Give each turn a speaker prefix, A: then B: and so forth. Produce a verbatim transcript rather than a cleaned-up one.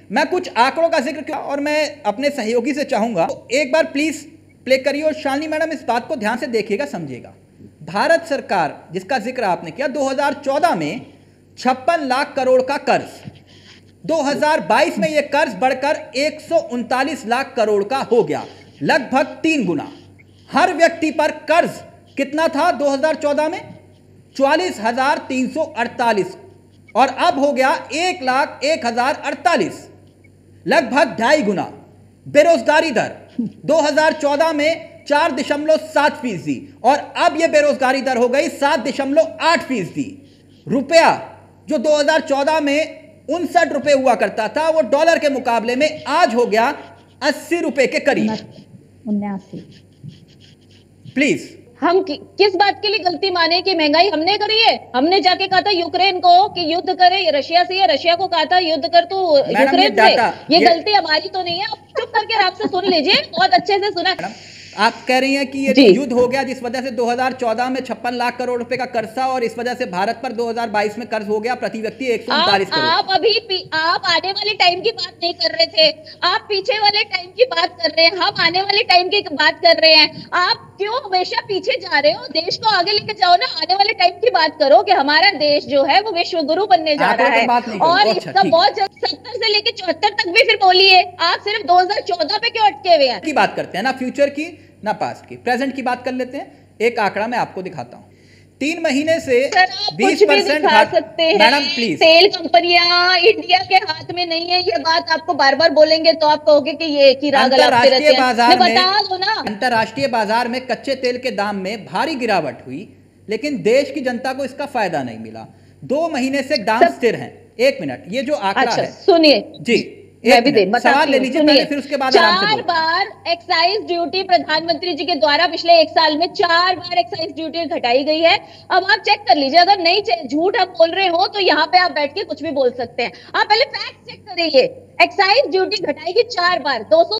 A: मैं कुछ आंकड़ों का जिक्र किया और मैं अपने सहयोगी से चाहूंगा तो एक बार प्लीज प्ले करिए और शालिनी मैडम इस बात को ध्यान से देखिएगा, समझिएगा। भारत सरकार जिसका जिक्र आपने किया, दो हज़ार चौदह में छप्पन लाख करोड़ का कर्ज, दो हज़ार बाईस में यह कर्ज बढ़कर एक सौ उनतालीस लाख करोड़ का हो गया, लगभग तीन गुना। हर व्यक्ति पर कर्ज कितना था दो हज़ार चौदह में? चौवालीस हजार तीन सौ अड़तालीस, और अब हो गया एक लाख एक हजार अड़तालीस, लगभग ढाई गुना। बेरोजगारी दर दो हज़ार चौदह में चार दशमलव सात फीसदी और अब यह बेरोजगारी दर हो गई सात दशमलव आठ फीसदी। रुपया जो दो हज़ार चौदह में उनसठ रुपए हुआ करता था, वो डॉलर के मुकाबले में आज हो गया अस्सी रुपए के करीब।
B: उन्यासी।
A: प्लीज,
C: हम कि, किस बात के लिए गलती माने कि महंगाई हमने करी है? हमने जाके कहा था यूक्रेन को कि युद्ध करे रशिया से, या रशिया को कहा था युद्ध कर तू यूक्रेन से। ये, ये गलती हमारी तो नहीं है। आप चुप करके आराम से सुन लीजिए, बहुत अच्छे से सुना।
A: आप कह रही हैं कि ये जो युद्ध हो गया जिस वजह से दो हज़ार चौदह में छप्पन लाख करोड़ रुपए का कर्ज था और इस वजह से भारत पर दो हज़ार बाईस में कर्ज हो गया प्रति व्यक्ति एक सौ उनतालीस करोड़।
C: आप अभी आप आने वाले टाइम की बात नहीं कर रहे थे, आप पीछे वाले टाइम की बात कर रहे हैं। हम आने वाले टाइम की बात कर रहे हैं। आप क्यों हमेशा पीछे जा रहे हो? देश को आगे लेके जाओ ना। आने वाले टाइम की बात करो कि हमारा देश जो है वो विश्व गुरु बनने जा रहा है, और इसका बहुत जल्द सत्तर से लेकर चौहत्तर तक भी फिर बोलिए। आप सिर्फ दो हज़ार चौदह पे क्यों अटके हुए हैं?
A: की बात करते हैं ना फ्यूचर की, ना पास की, प्रेजेंट की बात कर लेते हैं। एक आंकड़ा मैं आपको दिखाता हूं, तीन महीने से बीस परसेंट
C: सकते हैं।
A: मैडम प्लीज,
C: तेल कंपनियां इंडिया के हाथ में नहीं है, ये बात आपको बार बार बोलेंगे तो आप कहोगे कि ये की राग
A: अंतरराष्ट्रीय बाजार में,
C: बता दो ना।
A: अंतरराष्ट्रीय बाजार में कच्चे तेल के दाम में भारी गिरावट हुई, लेकिन देश की जनता को इसका फायदा नहीं मिला। दो महीने से दाम स्थिर हैं। एक मिनट, ये जो आंकड़ा
C: अच्छा,
A: है,
C: सुनिए
A: जी
C: मैं भी दे
A: सवाल ले लीजिए पहले, फिर उसके बाद आराम से
C: चार बार एक्साइज ड्यूटी प्रधानमंत्री जी के द्वारा पिछले एक साल में चार बार एक्साइज ड्यूटी घटाई गई है। अब आप चेक कर लीजिए, अगर नहीं झूठ आप बोल रहे हो तो यहाँ पे आप बैठ के कुछ भी बोल सकते हैं। आप पहले फैक्ट चेक करिए। एक्साइज ड्यूटी घटाई गई चार बार, दो सौ